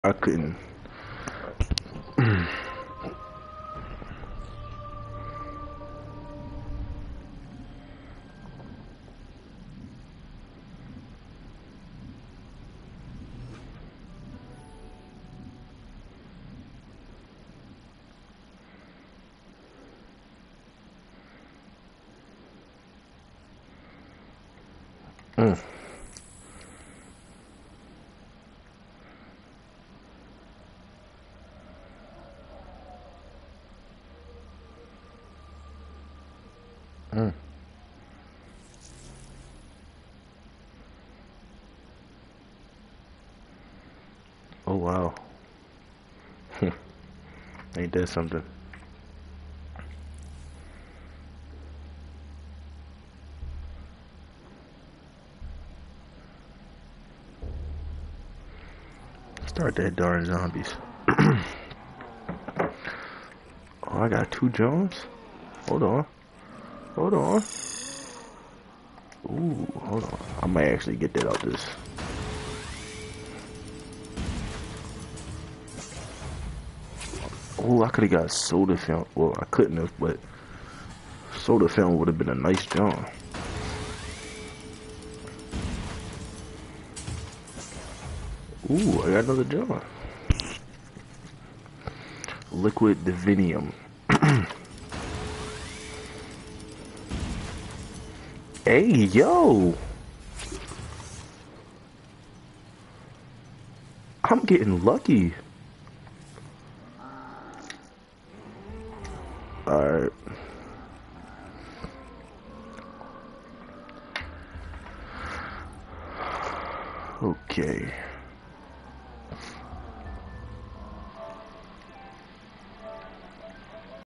I couldn't. Mm. Mm. Oh wow. Ain't that something? Start that darn zombies. Oh, I got 2 Jones? Hold on. Hold on. Ooh, hold on. I might actually get that out this. Oh, I could have got soda film. Well, I couldn't have, but soda film would have been a nice John. Ooh, I got another John. Liquid Divinium. Hey, yo! I'm getting lucky.